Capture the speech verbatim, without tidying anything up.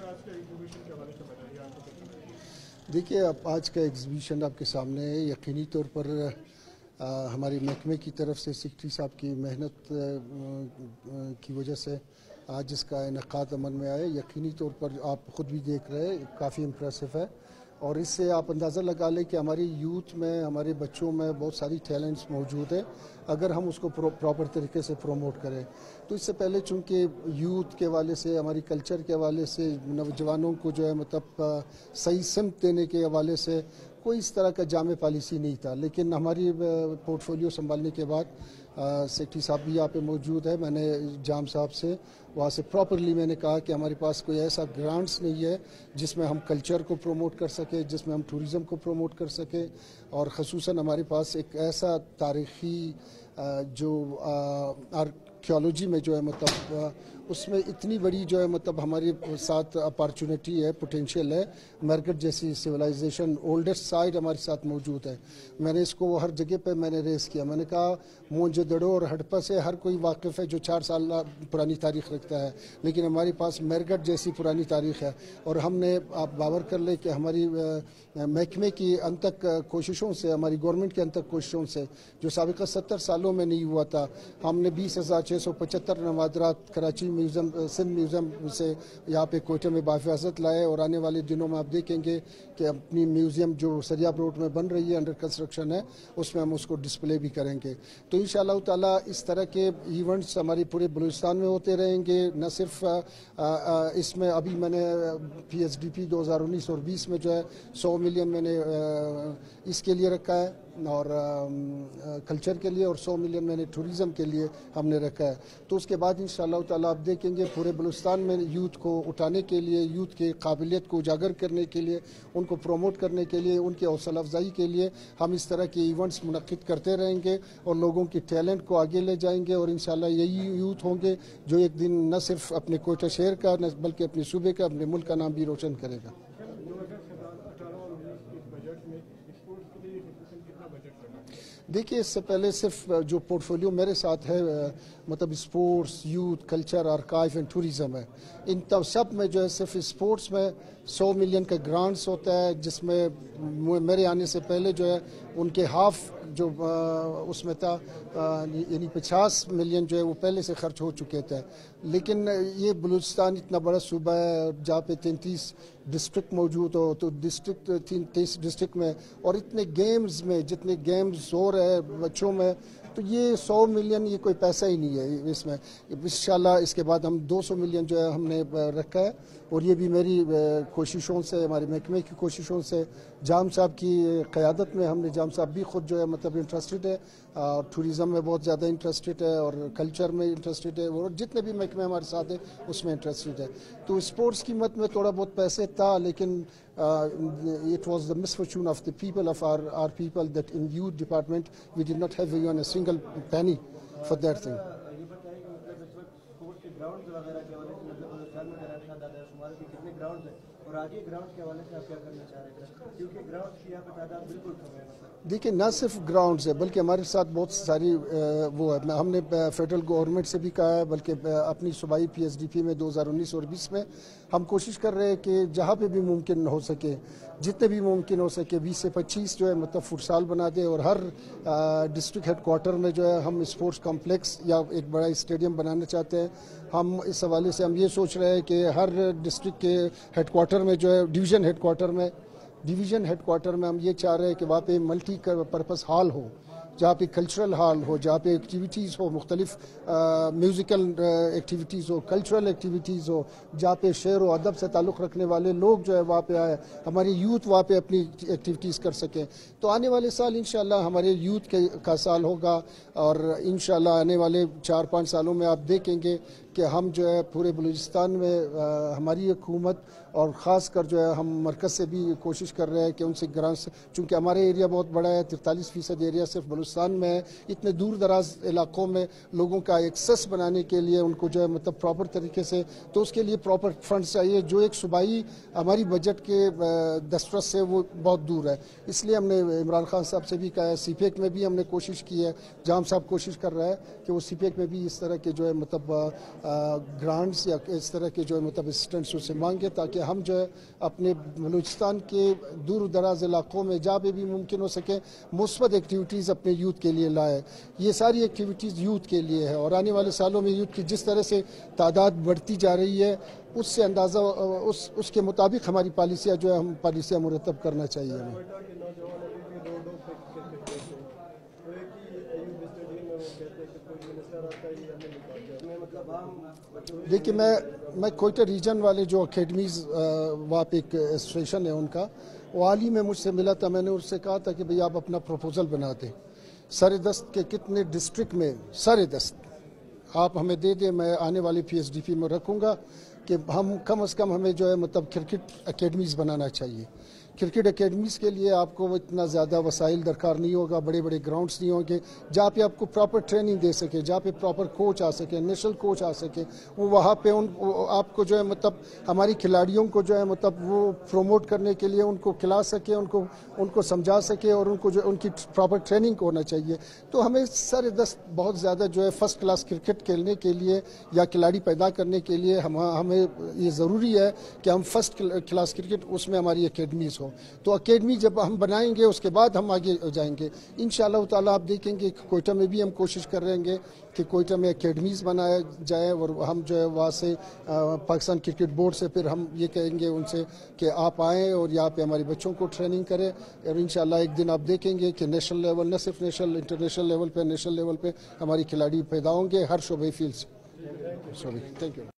دیکھیے اب آج کا ایگزیبیشن آپ کے سامنے ہے. یقینی طور پر ہماری محکمے کی طرف سے سیکرٹری صاحب کی محنت کی وجہ سے آج اس کا انعقاد عمل میں آئے. یقینی طور پر آپ خود بھی دیکھ رہے ہیں کافی امپریسو ہے, اور اس سے آپ اندازہ لگا لیں کہ ہماری یوتھ میں, ہمارے بچوں میں بہت ساری ٹیلنٹس موجود ہیں اگر ہم اس کو پراپر طریقے سے پروموٹ کریں. تو اس سے پہلے چونکہ یوتھ کے حوالے سے, ہماری کلچر کے حوالے سے, نوجوانوں کو جو ہے مطلب صحیح سمت دینے کے حوالے سے کوئی اس طرح کا جامع پالیسی نہیں تھا, لیکن ہماری پورٹ فولیو سنبھالنے کے بعد سیکرٹری صاحب بھی یہاں پہ موجود ہے. میں نے جام صاحب سے وہاں سے پراپرلی میں نے کہا کہ ہمارے پاس کوئی ایسا گرانٹس نہیں ہے جس میں ہم کلچر کو پروموٹ کر سکیں, جس میں ہم ٹوریزم کو پروموٹ کر سکیں, اور خصوصاً ہمارے پاس ایک ایسا تاریخی جو آرکیالوجی میں جو ہے مطلب اس میں اتنی بڑی جو ہے مطلب ہمارے ساتھ اپارچونیٹی ہے, پوٹینشیل ہے. مرگٹ جیسی سویلائزیشن اولڈسٹ سائٹ ہمارے ساتھ موجود ہے. میں نے اس کو ہر جگہ پہ میں نے ریس کیا. میں نے کہا مونجو دڑو اور ہڑپا سے ہر کوئی واقف ہے جو چار سال پرانی تاریخ رکھتا ہے, لیکن ہمارے پاس مرگٹ جیسی پرانی تاریخ ہے. اور ہم نے, آپ باور کر لیں کہ ہماری محکمے کی ان تک کوششوں سے, ہماری گورنمنٹ کے ان تک کوششوں سے جو سابقہ ستر سالوں میں نہیں ہوا تھا, ہم نے بیس ہزار چھ سو پچہتر نوادرات کراچی میوزیم, سندھ میوزیم سے یہاں پہ کوئٹہ میں بحفاظت لائے, اور آنے والے دنوں میں آپ دیکھیں گے کہ اپنی میوزیم جو سریاب روڈ میں بن رہی ہے, انڈر کنسٹرکشن ہے, اس میں ہم اس کو ڈسپلے بھی کریں گے. تو انشاءاللہ تعالی اس طرح کے ایونٹس ہمارے پورے بلوچستان میں ہوتے رہیں گے. نہ صرف اس میں ابھی میں نے پی ایس ڈی پی دو ہزار انیس اور بیس میں جو ہے سو ملین میں نے اس کے لیے رکھا ہے, اور کلچر کے لیے, اور سو ملین میں نے ٹوریزم کے لیے ہم نے رکھا ہے. تو اس کے بعد انشاءاللہ تعالی آپ دیکھیں گے پورے بلوچستان میں یوتھ کو اٹھانے کے لیے, یوتھ کے قابلیت کو اجاگر کرنے کے لیے, ان کو پروموٹ کرنے کے لیے, ان کی حوصلہ افزائی کے لیے ہم اس طرح کے ایونٹس منعقد کرتے رہیں گے, اور لوگوں کی ٹیلنٹ کو آگے لے جائیں گے. اور انشاءاللہ یہی یوتھ ہوں گے جو ایک دن نہ صرف اپنے کوئٹہ شہر کا بلکہ اپنے صوبے کا, اپنے ملک کا نام بھی روشن کرے گا. دیکھیے اس سے پہلے صرف جو پورٹ فولیو میرے ساتھ ہے مطلب sports, youth, culture, archive and tourism ہے, ان سب میں جو ہے صرف اسپورٹس میں سو ملین کا گرانٹس ہوتا ہے, جس میں میرے آنے سے پہلے جو ہے ان کے ہاف جو اس میں تھا, یعنی پچاس ملین جو ہے وہ پہلے سے خرچ ہو چکے تھے. لیکن یہ بلوچستان اتنا بڑا صوبہ ہے جہاں پہ تینتیس ڈسٹرکٹ موجود ہو, تو ڈسٹرکٹ تینتیس ڈسٹرکٹ میں, اور اتنے گیمز میں جتنے گیمز ہو رہے بچوں میں, تو یہ سو ملین یہ کوئی پیسہ ہی نہیں ہے اس میں. انشاءاللہ اس کے بعد ہم دو سو ملین جو ہے ہم نے رکھا ہے, اور یہ بھی میری کوششوں سے, ہمارے محکمے کی کوششوں سے, جام صاحب کی قیادت میں. ہم نے, جام صاحب بھی خود جو ہے مطلب انٹرسٹڈ ہے, اور ٹوریزم میں بہت زیادہ انٹرسٹڈ ہے, اور کلچر میں انٹرسٹڈ ہے, اور جتنے بھی محکمے ہمارے ساتھ ہیں اس میں انٹرسٹڈ ہے. تو اسپورٹس کی مت میں تھوڑا بہت پیسے تھا, لیکن it was the misfortune of the people of our our people that in youth department we did not have even a single penny for that thing. دیکھیں نہ صرف گراؤنڈز ہے بلکہ ہمارے ساتھ بہت ساری وہ ہے. ہم نے فیڈرل گورنمنٹ سے بھی کہا ہے, بلکہ اپنی صوبائی پی ایس ڈی پی میں دو ہزار انیس اور بیس میں ہم کوشش کر رہے ہیں کہ جہاں پہ بھی ممکن ہو سکے, جتنے بھی ممکن ہو سکے, بیس سے پچیس جو ہے مطلب فٹسال بنا دے, اور ہر ڈسٹرکٹ ہیڈ کوارٹر میں جو ہے ہم اسپورٹس کمپلیکس یا ایک بڑا اسٹیڈیم بنانا چاہتے ہیں. ہم اس حوالے سے ہم یہ سوچ رہے ہیں کہ ہر ڈسٹرکٹ کے ہیڈ کوارٹر میں جو ہے ڈویژن ہیڈ کوارٹر میں ڈویژن ہیڈ کوارٹر میں ہم یہ چاہ رہے ہیں کہ وہاں پہ ملٹی پرپز ہال ہو, جہاں پہ کلچرل ہال ہو, جہاں پہ ایکٹیویٹیز ہو, مختلف میوزیکل ایکٹیویٹیز ہو, کلچرل ایکٹیویٹیز ہو, جہاں پہ شعر و ادب سے تعلق رکھنے والے لوگ جو ہے وہاں پہ آئے, ہماری یوتھ وہاں پہ اپنی ایکٹیویٹیز کر سکیں. تو آنے والے سال انشاءاللہ ہمارے یوتھ کے کا سال ہوگا, اور انشاءاللہ آنے والے چار پانچ سالوں میں آپ دیکھیں گے کہ ہم جو ہے پورے بلوچستان میں ہماری حکومت, اور خاص کر جو ہے ہم مرکز سے بھی کوشش کر رہے ہیں کہ ان سے گرانٹس, چونکہ ہمارے ایریا بہت بڑا ہے, تینتالیس فیصد ایریا صرف بلوچستان میں ہے, اتنے دور دراز علاقوں میں لوگوں کا ایکسیس بنانے کے لیے ان کو جو ہے مطلب پراپر طریقے سے, تو اس کے لیے پراپر فنڈز چاہیے جو ایک صوبائی ہماری بجٹ کے دسترس سے وہ بہت دور ہے. اس لیے ہم نے عمران خان صاحب سے بھی کہا ہے, سی پیک میں بھی ہم نے کوشش کی ہے, جام صاحب کوشش کر رہا ہے کہ وہ سی پیک میں بھی اس طرح کے جو ہے مطلب گرانٹس یا اس طرح کے جو ہے مطلب اسسٹنٹس اسے مانگے تاکہ ہم جو ہے اپنے بلوچستان کے دور دراز علاقوں میں جہاں پہ بھی ممکن ہو سکے مثبت ایکٹیویٹیز اپنے یوتھ کے لیے لائے. یہ ساری ایکٹیویٹیز یوتھ کے لیے ہے اور آنے والے سالوں میں یوتھ کی جس طرح سے تعداد بڑھتی جا رہی ہے اس سے اندازہ اس اس کے مطابق ہماری پالیسیاں جو ہے ہم پالیسیاں مرتب کرنا چاہیے ہمیں. دیکھیے میں میں کوئٹہ ریجن والے جو اکیڈمیز وہاں پہ ایک ایسوسیشن ہے ان کا وہ حال ہی میں مجھ سے ملا تھا. میں نے اس سے کہا تھا کہ بھئی آپ اپنا پروپوزل بنا دیں سر دست کے کتنے ڈسٹرکٹ میں سر دست آپ ہمیں دے دیں. میں آنے والی پی ایس ڈی پی میں رکھوں گا کہ ہم کم از کم ہمیں جو ہے مطلب کرکٹ اکیڈمیز بنانا چاہیے. کرکٹ اکیڈمیز کے لیے آپ کو اتنا زیادہ وسائل درکار نہیں ہوگا, بڑے بڑے گراؤنڈز نہیں ہوں گے جہاں پہ آپ کو پراپر ٹریننگ دے سکے, جہاں پہ پراپر کوچ آ سکے, نیشنل کوچ آ سکے. وہ وہاں پہ ان آپ کو جو ہے مطلب ہماری کھلاڑیوں کو جو ہے مطلب وہ پروموٹ کرنے کے لیے ان کو کھلا سکے, ان کو ان کو سمجھا سکے اور ان کو جو ان کی پراپر ٹریننگ ہونا چاہیے. تو ہمیں سر دست بہت زیادہ جو ہے فرسٹ کلاس کرکٹ کھیلنے کے لیے یا کھلاڑی پیدا کرنے کے لیے ہم ہمیں یہ ضروری ہے کہ ہم فرسٹ کلاس کرکٹ اس میں ہماری اکیڈمیز ہو. تو اکیڈمی جب ہم بنائیں گے اس کے بعد ہم آگے جائیں گے انشاءاللہ تعالیٰ. آپ دیکھیں گے کوئٹہ میں بھی ہم کوشش کر رہے ہیں کہ کوئٹہ میں اکیڈمیز بنایا جائے اور ہم جو ہے وہاں سے پاکستان کرکٹ بورڈ سے پھر ہم یہ کہیں گے ان سے کہ آپ آئیں اور یہاں پہ ہمارے بچوں کو ٹریننگ کریں اور انشاءاللہ ایک دن آپ دیکھیں گے کہ نیشنل لیول نہ صرف نیشنل انٹرنیشنل لیول پہ نیشنل لیول پہ ہماری کھلاڑی پیدا ہوں گے ہر شعبے فیلڈ سے. Thank you.